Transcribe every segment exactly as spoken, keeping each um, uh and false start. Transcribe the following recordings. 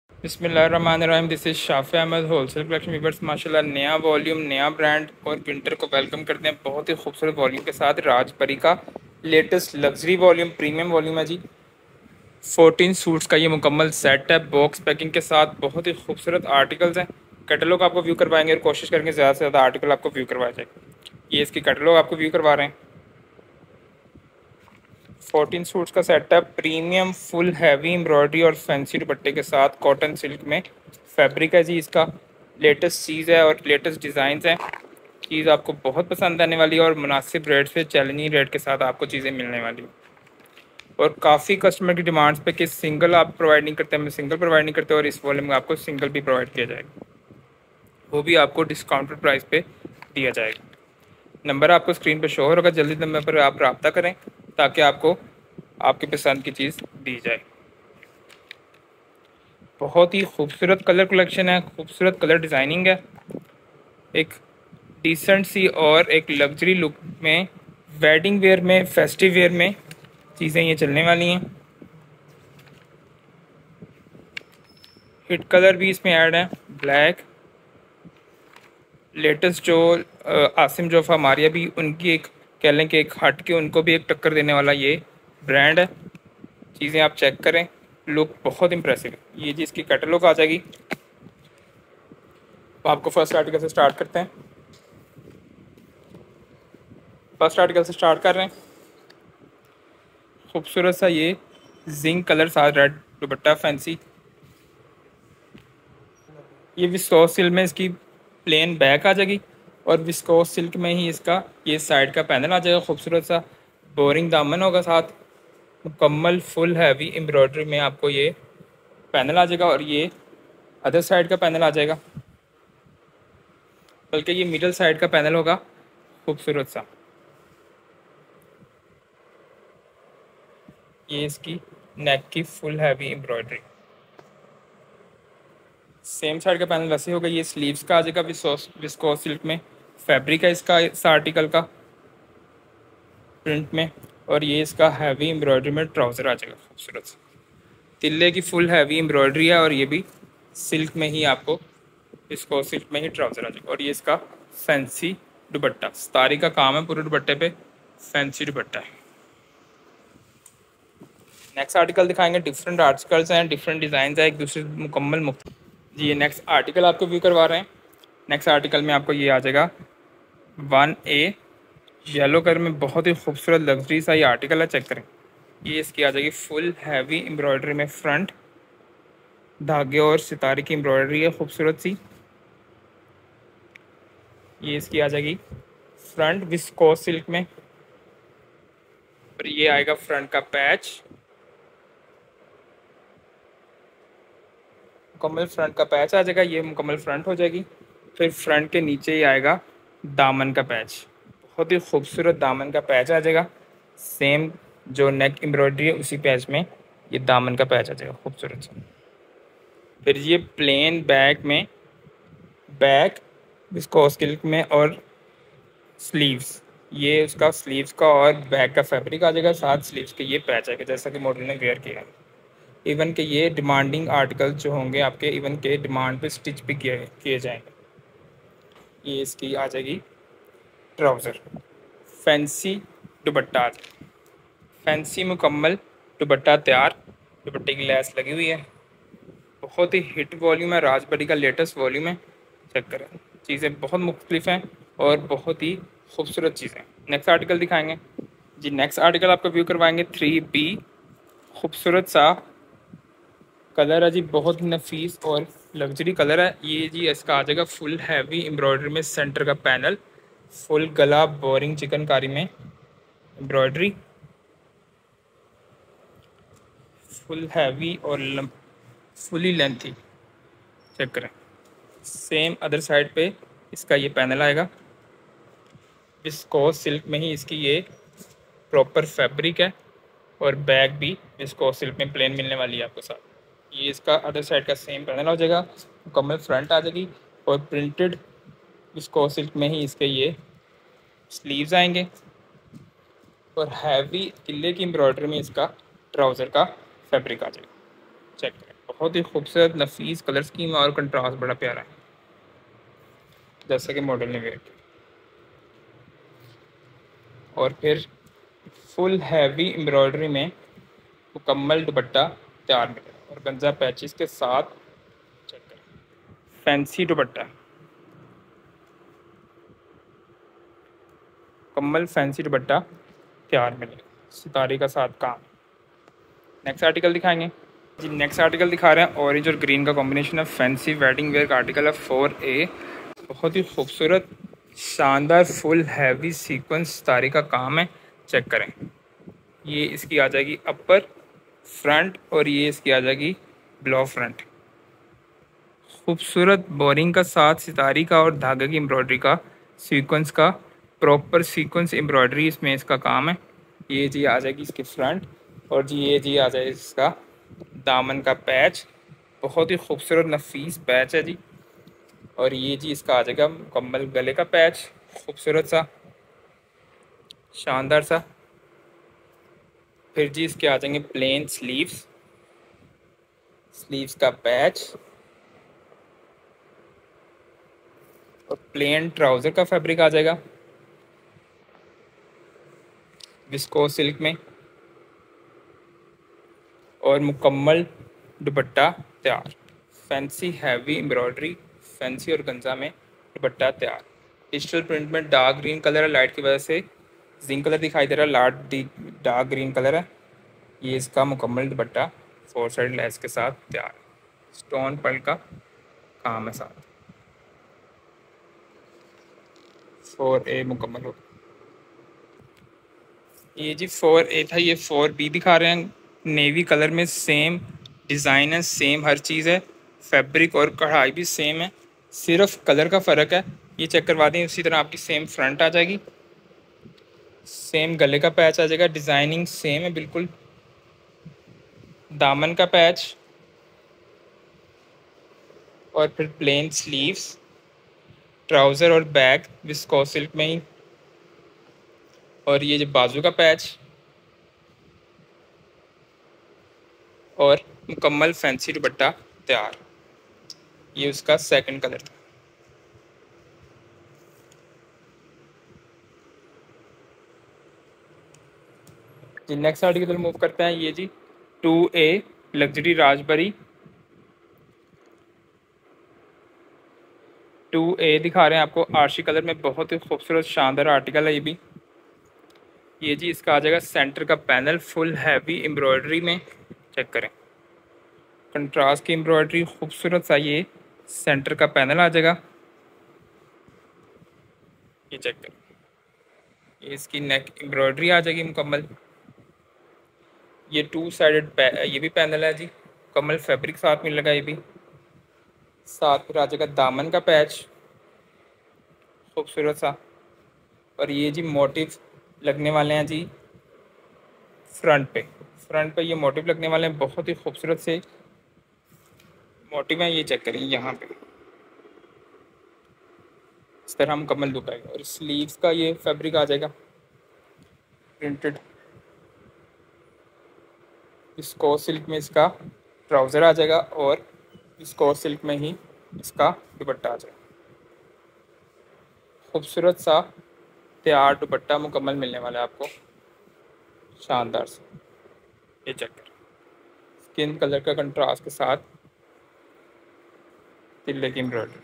बिस्मिल्लाहिर्रहमानिर्रहीम। This is Shafi Ahmad wholesale collection weavers. माशाल्लाह नया वॉल्यूम, नया ब्रांड और विंटर को वेलकम करते हैं बहुत ही खूबसूरत वॉल्यूम के साथ। राजपरी का latest luxury volume, premium volume है जी। फोर्टीन सूट्स का ये मुकम्मल सेट है बॉक्स पैकिंग के साथ। बहुत ही खूबसूरत आर्टिकल्स हैं। कैटलॉग आपको व्यू करवाएंगे और कोशिश करेंगे ज़्यादा से ज़्यादा आर्टिकल आपको व्यू करवाया जाए। ये इसकी कैटलॉग आपको व्यू करवा रहे हैं। फोर्टीन सूट्स का सेट है, प्रीमियम फुल हैवी एम्ब्रॉयडरी और फैंसी दुपट्टे के साथ, कॉटन सिल्क में फैब्रिक है जी इसका। लेटेस्ट चीज़ है और लेटेस्ट डिज़ाइंस हैं। चीज़ आपको बहुत पसंद आने वाली है और मुनासिब रेट से, चैलेंजिंग रेट के साथ आपको चीज़ें मिलने वाली हैं। और काफ़ी कस्टमर की डिमांड्स पे कि सिंगल आप प्रोवाइड नहीं करते, हमें सिंगल प्रोवाइड नहीं करते, और इस वॉल्यूम में आपको सिंगल भी प्रोवाइड किया जाएगा, वो भी आपको डिस्काउंटेड प्राइस पे दिया जाएगा। नंबर आपको स्क्रीन पर शो होगा, जल्दी नंबर पर आप रब्ता करें ताकि आपको आपकी पसंद की चीज़ दी जाए। बहुत ही खूबसूरत कलर कलेक्शन है, खूबसूरत कलर डिज़ाइनिंग है। एक डिसेंट सी और एक लग्जरी लुक में, वेडिंग वेयर में, फेस्टिव वेयर में चीज़ें ये चलने वाली हैं। हिट कलर भी इसमें ऐड है, ब्लैक। लेटेस्ट जो आसिम जोफा मारिया भी, उनकी एक कह लें कि एक हट के उनको भी एक टक्कर देने वाला ये ब्रांड है। चीज़ें आप चेक करें, लुक बहुत इंप्रेसिव है। ये जी इसकी कैटलॉग आ जाएगी। तो आपको फर्स्ट आर्टिकल से स्टार्ट करते हैं। फर्स्ट आर्टिकल से स्टार्ट कर रहे हैं। खूबसूरत सा ये जिंक कलर साथ रेड दुपट्टा फैंसी। ये विस्कोस सिल्क में इसकी प्लेन बैक आ जाएगी और विस्कोस सिल्क में ही इसका ये साइड का पैनल आ जाएगा। खूबसूरत सा बोरिंग दामन होगा साथ, मुकम्मल फुल हैवी एम्ब्रॉयडरी में आपको ये पैनल आ जाएगा। और ये अदर साइड का पैनल आ जाएगा, बल्कि ये मिडल साइड का पैनल होगा। खूबसूरत सा ये इसकी नेक की full heavy embroidery. Same side का पैनल वैसे होगा। ये स्लीव्स का आ जाएगा विस्कोस विस्कोस सिल्क में, फैब्रिक है इसका इस आर्टिकल का प्रिंट में। और ये इसका हैवी एम्ब्रॉयडरी में ट्राउज़र आ जाएगा। खूबसूरत सा तिल्ले की फुल हैवी एम्ब्रॉयडरी है और ये भी सिल्क में ही आपको विस्कोस सिल्क में ही ट्राउज़र आ जाएगा। और ये इसका फैंसी दुपट्टा, सतारी का काम है पूरे दुपट्टे पे, फैंसी दुपट्टा है। नेक्स्ट आर्टिकल दिखाएंगे। डिफरेंट आर्टिकल्स हैं, डिफरेंट डिज़ाइन है, एक दूसरे से मुकम्मल मुख्त। जी ये नेक्स्ट आर्टिकल आपको व्यू करवा रहे हैं। नेक्स्ट आर्टिकल में आपको ये आ जाएगा वन ए येलो कलर में, बहुत ही खूबसूरत लग्जरी सा ये आर्टिकल है। चेक करें, ये इसकी आ जाएगी फुल हैवी एम्ब्रॉयडरी में, फ्रंट धागे और सितारे की एम्ब्रॉयडरी है खूबसूरत सी। ये इसकी आ जाएगी फ्रंट विस्कोस सिल्क में, और ये आएगा फ्रंट का पैच, मुकम्मल फ्रंट का पैच आ जाएगा। ये मुकम्मल फ्रंट हो जाएगी। फिर फ्रंट के नीचे ही आएगा दामन का पैच, बहुत ही खूबसूरत दामन का पैच आ जाएगा। सेम जो नेक एम्ब्रॉयडरी है उसी पैच में ये दामन का पैच आ जाएगा खूबसूरत सा। फिर ये प्लेन बैक में, बैक विस्कोस सिल्क में, और स्लीव्स, ये उसका स्लीव्स का और बैक का फैब्रिक आ जाएगा। साथ स्लीव्स के ये पैच आएगा जैसा कि मॉडल ने वेयर किया है। इवन के ये डिमांडिंग आर्टिकल जो होंगे आपके, इवन के डिमांड पे स्टिच भी किए किए जाएंगे। ये इसकी आ जाएगी ट्राउज़र, फैंसी दुपट्टा, फैंसी मुकम्मल दुपट्टा तैयार, दुपट्टे की लैस लगी हुई है। बहुत ही हिट वॉल्यूम है, राजबरी का लेटेस्ट वॉल्यूम है। चेक करें, चीज़ें बहुत मुख्तलिफ हैं और बहुत ही खूबसूरत चीज़ें। नेक्स्ट आर्टिकल दिखाएंगे जी। नेक्स्ट आर्टिकल आपको व्यू करवाएंगे थ्री बी। खूबसूरत सा कलर है जी, बहुत नफीस और लग्जरी कलर है ये जी। इसका आ जाएगा फुल हैवी एम्ब्रॉयडरी में, सेंटर का पैनल, फुल गला बोरिंग चिकनकारी में एम्ब्रॉयडरी, फुल हैवी और फुली लेंथी। चेक करें, सेम अदर साइड पे इसका ये पैनल आएगा। विस्कोस सिल्क में ही इसकी ये प्रॉपर फैब्रिक है और बैग भी विस्कोस सिल्क में प्लेन मिलने वाली है आपको साथ। ये इसका अदर साइड का सेम पैनल हो जाएगा, मुकम्मल फ्रंट आ जाएगी और प्रिंटेड विस्कोस सिल्क में ही इसके ये स्लीव्स आएंगे और हैवी किले की एम्ब्रॉयडरी में इसका ट्राउज़र का फैब्रिक आ जाएगा। चेक करें, बहुत ही खूबसूरत नफीस कलर स्कीम और कंट्रास्ट बड़ा प्यारा है, जैसा कि मॉडल ने वेयर किया। और फिर फुल हैवी एम्ब्रॉयडरी में मुकम्मल दुपट्टा तैयार मिलेगा और गंजा पैचेस के साथ। चेक करें, फैंसी दुपट्टा, मुकम्मल फैंसी दुपट्टा तैयार मिलेगा, सितारे का साथ काम। नेक्स्ट आर्टिकल दिखाएंगे जी। नेक्स्ट आर्टिकल दिखा रहे हैं ऑरेंज और ग्रीन का कॉम्बिनेशन है, फैंसी वेडिंग वेयर का आर्टिकल है फोर ए। बहुत ही खूबसूरत शानदार फुल हैवी सीक्वेंस सितारे का काम है। चेक करें, ये इसकी आ जाएगी अपर फ्रंट और ये इसकी आ जाएगी ब्लॉ फ्रंट। खूबसूरत बोरिंग का साथ सितारी का और धागे की एम्ब्रॉयडरी का सीक्वेंस का प्रॉपर सीक्वेंस एम्ब्रॉयडरी इसमें इसका काम है। ये जी आ जाएगी इसकी फ्रंट और जी ये जी आ जाएगी इसका दामन का पैच। बहुत ही खूबसूरत नफीस पैच है जी। और ये जी इसका आ जाएगा मुकम्मल गले का पैच, खूबसूरत सा शानदार सा। फिर जी इसके आ जाएंगे प्लेन स्लीव्स, स्लीव्स का पैच और प्लेन ट्राउज़र का फैब्रिक आ जाएगा विस्कोस सिल्क में और मुकम्मल दुपट्टा तैयार। फैंसी हैवी एम्ब्रॉयडरी, फैंसी और गंजा में दुपट्टा तैयार। डिजिटल प्रिंट में डार्क ग्रीन कलर है, लाइट की वजह से जिंक कलर दिखाई दे रहा है, लाइट डार्क ग्रीन कलर है। ये इसका मुकम्मल दुपट्टा फोर साइड लेस के साथ तैयार, स्टोन पर्ल का काम है साथ। फोर ए मुकम्मल हो, ये जी फोर ए था, ये फोर बी दिखा रहे हैं। नेवी कलर में सेम डिज़ाइन है, सेम हर चीज़ है, फैब्रिक और कढ़ाई भी सेम है, सिर्फ कलर का फ़र्क है। ये चेक करवा दें, उसी तरह आपकी सेम फ्रंट आ जाएगी, सेम गले का पैच आ जाएगा, डिज़ाइनिंग सेम है बिल्कुल। दामन का पैच और फिर प्लेन स्लीव्स, ट्राउज़र और बैग विस्कोस सिल्क में ही। और ये जो बाजू का पैच और मुकम्मल फैंसी दुपट्टा तैयार। ये उसका सेकंड कलर था। जी नेक्स्ट आर्टिकल की तरफ मूव करते हैं। ये जी टू ए लग्जरी राजबरी टू ए दिखा रहे हैं आपको आरशी कलर में, बहुत ही खूबसूरत शानदार आर्टिकल है ये भी। ये जी इसका आ जाएगा सेंटर का पैनल फुल हैवी एम्ब्रॉयडरी में। चेक करें, कंट्रास्ट की एम्ब्रॉयडरी, खूबसूरत सा ये सेंटर का पैनल आ जाएगा। ये चेक करें, ये इसकी नेक एम्ब्रॉयडरी आ जाएगी मुकम्मल। ये टू साइडेड ये भी पैनल है जी, मुकम्मल फैब्रिक साथ मिलेगा ये भी। साथ फिर आ जाएगा दामन का पैच, खूबसूरत सा। और ये जी मोटिव लगने वाले हैं जी फ्रंट पे, फ्रंट पे ये मोटिव लगने वाले हैं, बहुत ही खूबसूरत से मोटिव हैं। ये चेक करें, यहाँ पे इस तरह मुकम्मल लुक आएगा। और स्लीव्स का ये फैब्रिक आ जाएगा प्रिंटेड विस्कोस सिल्क में, इसका ट्राउज़र आ जाएगा और विस्कोस सिल्क में ही इसका दुपट्टा आ जाएगा। खूबसूरत सा तैयार दुपट्टा मुकम्मल मिलने वाला है आपको, शानदार से। ये चेक करें, स्किन कलर का कंट्रास्ट के साथ तिल्ले की एम्ब्रॉयडरी,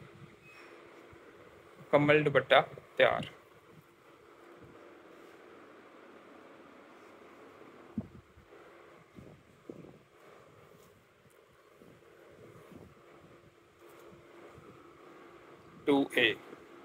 मुकम्मल दुपट्टा तैयार। टू ए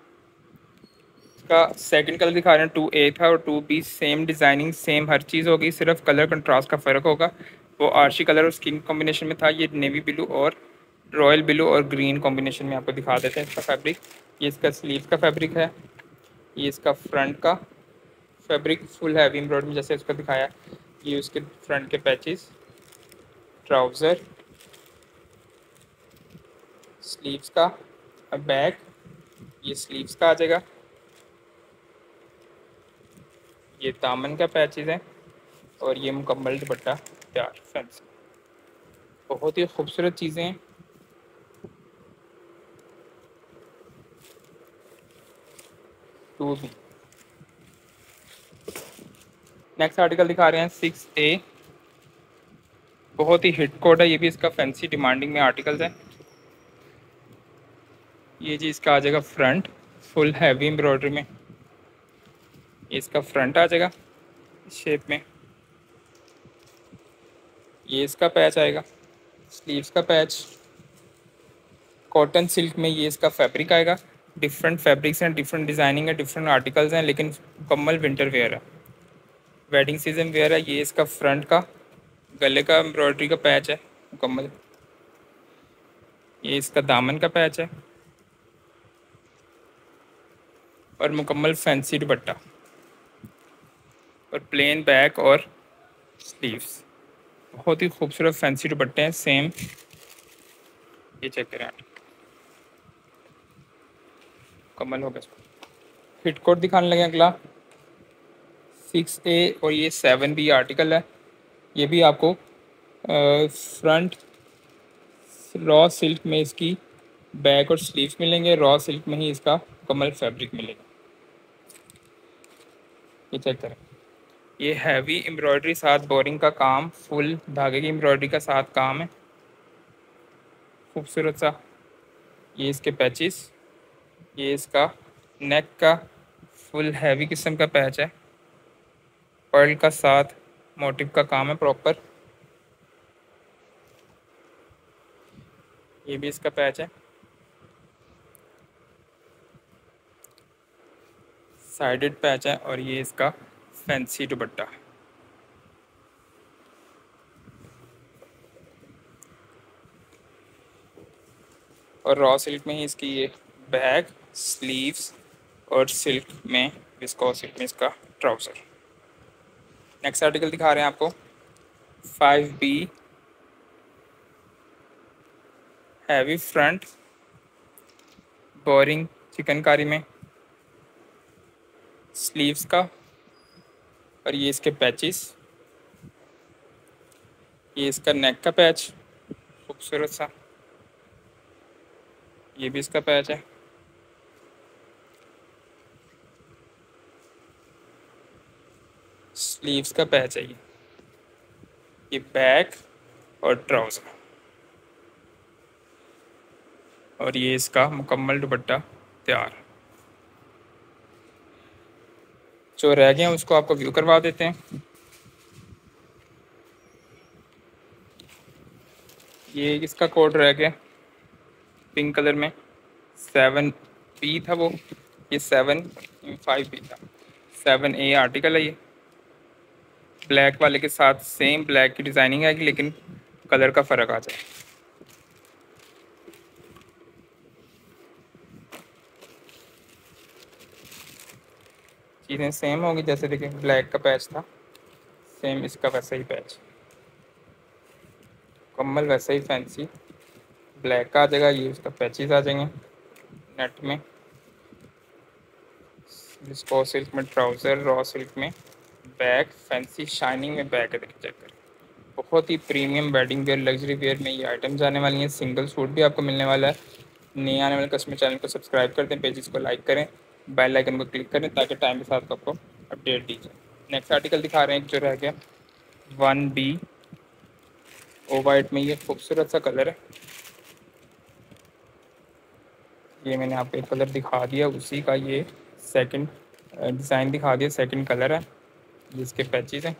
का सेकंड कलर दिखा रहे हैं, टू ए था और two B same designing same हर चीज़ होगी, सिर्फ कलर कंट्रास्ट का फ़र्क होगा। वो आर्शी कलर और स्किन कॉम्बिनेशन में था, ये नेवी ब्लू और रॉयल ब्लू और ग्रीन कॉम्बिनेशन में आपको दिखा देते हैं इसका फैब्रिक। ये इसका स्लीव का फैब्रिक है, ये इसका फ्रंट का फैब्रिक फुल हैवी एम्ब्रॉयडरी में जैसे इसका दिखाया। ये उसके फ्रंट के पैचेस, ट्राउज़र, स्लीव्स का बैग, ये स्लीव्स का आ जाएगा। ये दामन का पैचेस है और ये मुकम्मल दुपट्टा तैयार फैंसी। बहुत ही खूबसूरत चीज़ें हैं। To be. नेक्स्ट आर्टिकल दिखा रहे हैं सिक्स ए। बहुत ही हिट कोड है ये भी, इसका फैंसी डिमांडिंग में आर्टिकल्स है। ये जी इसका आ जाएगा फ्रंट, फुल हैवी एम्ब्रॉयडरी में। ये इसका फ्रंट आ जाएगा शेप में। ये इसका पैच आएगा, स्लीव्स का पैच। कॉटन सिल्क में ये इसका फैब्रिक आएगा। डिफरेंट फैब्रिक्स हैं, डिफरेंट डिज़ाइनिंग है, डिफरेंट आर्टिकल्स हैं, लेकिन मुकम्मल विंटर वेयर है, वेडिंग सीजन वेयर है। ये इसका फ्रंट का गले का एम्ब्रॉयडरी का पैच है मुकम्मल। ये इसका दामन का पैच है और मुकम्मल फैंसी दुपट्टा और प्लेन बैक और स्लीव्स। बहुत ही खूबसूरत फैंसी दुपट्टे हैं सेम। ये चेक करें आप, मुकम्मल हो गया। हिट कोट दिखाने लगे अगला सिक्स ए और ये सेवन बी आर्टिकल है। ये भी आपको फ्रंट रॉ सिल्क में इसकी बैक और स्लीव्स मिलेंगे, रॉ सिल्क में ही इसका मुकम्मल फैब्रिक मिलेगा। ये चेक करें, ये हैवी एम्ब्रॉयडरी साथ बोरिंग का काम, फुल धागे की एम्ब्रॉयडरी का साथ काम है खूबसूरत सा। ये इसके पैचेस, ये इसका नेक का फुल हैवी किस्म का पैच है, पर्ल का साथ मोटिव का काम है प्रॉपर। ये भी इसका पैच है, साइडेड पैच है और ये इसका फैंसी दुपट्टा। और रॉ सिल्क में ही इसकी ये बैग, स्लीव्स और सिल्क में विस्कोस सिल्क में इसका ट्राउज़र। नेक्स्ट आर्टिकल दिखा रहे हैं आपको five B. Heavy front boring chikankari में, स्लीव्स का और ये इसके पैचेस। ये इसका नेक का पैच खूबसूरत सा, ये भी इसका पैच है। स्लीव्स का पैच है ये ये बैक और ट्राउज़र और ये इसका मुकम्मल दुपट्टा तैयार। जो रह गए हैं उसको आपको व्यू करवा देते हैं। ये इसका कोड रह गया पिंक कलर में, सेवन बी था वो, ये सेवन फाइव बी था। सेवन ए आर्टिकल है ये, ब्लैक वाले के साथ सेम ब्लैक की डिज़ाइनिंग है लेकिन कलर का फ़र्क आ जाए। चीज़ें सेम होगी, जैसे देखिए ब्लैक का पैच था, सेम इसका वैसा ही पैच, कम्बल वैसा ही फैंसी ब्लैक का आ जाएगा। ये उसका पैचेस आ जाएंगे नेट में, जिसको सिल्क में ट्राउज़र, रॉ सिल्क में बैग, फैंसी शाइनिंग में बैग है। देखिए चेक करें, बहुत ही premium wedding wear luxury wear में ये आइटम्स आने वाली हैं। सिंगल सूट भी आपको मिलने वाला है। नए आने वाले कस्टमर चैनल को सब्सक्राइब कर दें, पेजेस को लाइक करें, बेल आइकन को क्लिक करें ताकि टाइम के साथ आपको अपडेट दी जाए। नेक्स्ट आर्टिकल दिखा रहे हैं जो रह गया वन बी ओ वाइट में, ये खूबसूरत सा कलर है। ये मैंने आपको एक कलर दिखा दिया, उसी का ये सेकंड डिज़ाइन दिखा दिया, सेकंड कलर है। जिसके पैचेस हैं,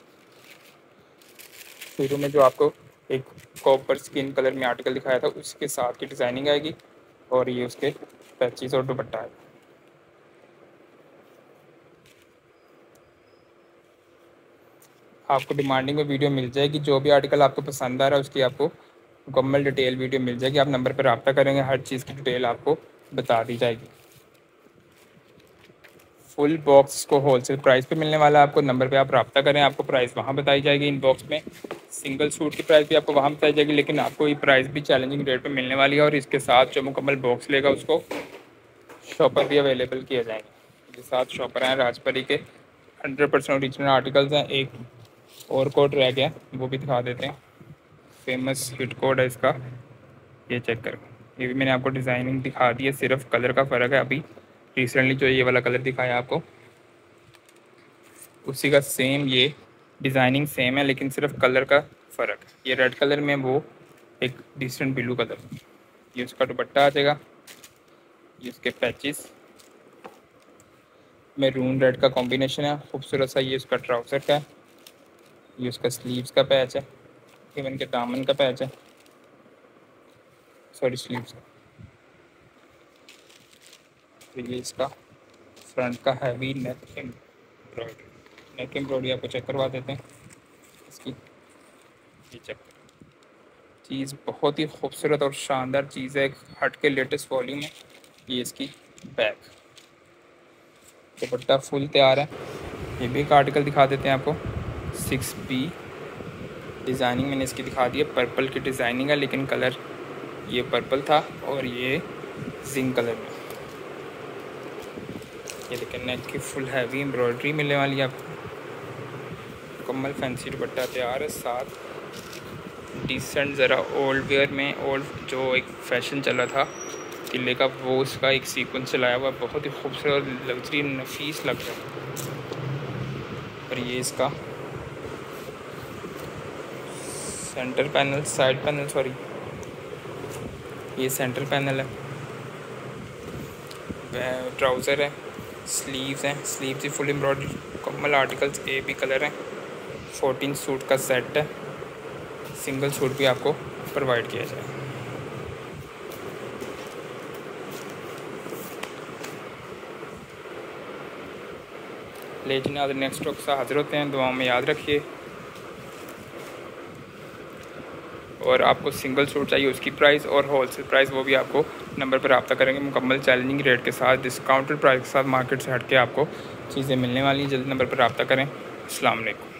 शुरू में जो आपको एक कॉपर स्किन कलर में आर्टिकल दिखाया था उसके साथ की डिज़ाइनिंग आएगी और ये उसके पैचेस और दुपट्टा है। आपको डिमांडिंग में वीडियो मिल जाएगी, जो भी आर्टिकल आपको पसंद आ रहा है उसकी आपको मुकम्मल डिटेल वीडियो मिल जाएगी। आप नंबर पर रब्ता करेंगे, हर चीज़ की डिटेल आपको बता दी जाएगी। फुल बॉक्स को होलसेल प्राइस पे मिलने वाला है आपको। नंबर पे आप रब्ता करें, आपको प्राइस वहाँ बताई जाएगी इनबॉक्स में। सिंगल सूट की प्राइस भी आपको वहाँ बताई जाएगी, लेकिन आपको ये प्राइस भी चैलेंजिंग रेट पे मिलने वाली है और इसके साथ जो मुकम्मल बॉक्स लेगा उसको शॉपर भी अवेलेबल किए जाएंगे। ये साथ शॉपर हैं राजपरी के, हंड्रेड परसेंट ओरिजिनल आर्टिकल्स हैं। एक और कोड रह गया, वो भी दिखा देते हैं। फेमस हिट कोड है इसका, ये चेक करो। ये भी मैंने आपको डिज़ाइनिंग दिखा दी है, सिर्फ कलर का फ़र्क है। अभी रिसेंटली जो ये वाला कलर दिखाया आपको, उसी का सेम ये डिज़ाइनिंग सेम है, लेकिन सिर्फ कलर का फ़र्क है। ये रेड कलर में, वो एक डिसेंट ब्लू कलर। ये उसका दुपट्टा आ जाएगा, ये उसके पैचेस मैरून रेड का कॉम्बिनेशन है खूबसूरत सा। ये उसका ट्राउज़र का है, ये उसका स्लीव्स का पैच है, इवन के दामन का पैच है, सॉरी स्लीव्स का। तो ये इसका फ्रंट का heavy neck embroidery, neck embroidery आपको चेक करवा देते हैं इसकी। ये चेक, चीज़ बहुत ही खूबसूरत और शानदार चीज़ है, हट के लेटेस्ट वॉल्यूम है। ये इसकी बैक, दुपट्टा फुल तैयार है। ये भी एक आर्टिकल दिखा देते हैं आपको, सिक्स बी डिज़ाइनिंग मैंने इसकी दिखा दी है। पर्पल की डिज़ाइनिंग है, लेकिन कलर ये पर्पल था और ये जिंक कलर में। ये लेकिन नेक की फुल हैवी एम्ब्रॉयडरी मिलने वाली है आपको। मुकम्मल फैंसी दुपट्टा तैयार है, साथ डिसेंट ज़रा ओल्ड वेयर में, ओल्ड जो एक फ़ैशन चला था तिल्ले का, वो उसका एक सीक्वेंस चलाया हुआ, बहुत ही खूबसूरत लग्जरी नफीस लग रहा है। और ये इसका centre panel, side panel sorry, ये सेंटर पैनल है। ट्राउज़र है, स्लीव्स हैं, स्लीव्स ही फुल एम्ब्रॉयडरी, मुकम्मल आर्टिकल्स ए बी कलर हैं। फोर्टीन सूट का सेट है, सिंगल सूट भी आपको प्रोवाइड किया जाए। लेकिन आज नेक्स्ट स्टॉक से हाजिर होते हैं, दुआओं में याद रखिए। और आपको सिंगल सूट चाहिए, उसकी प्राइस और होलसेल प्राइस वो भी आपको नंबर पर रब्ता करेंगे, मुकम्मल चैलेंजिंग रेट के साथ, डिस्काउंटेड प्राइस के साथ मार्केट से हट के आपको चीज़ें मिलने वाली हैं। जल्दी नंबर पर रब्ता करें। अस्सलाम वालेकुम।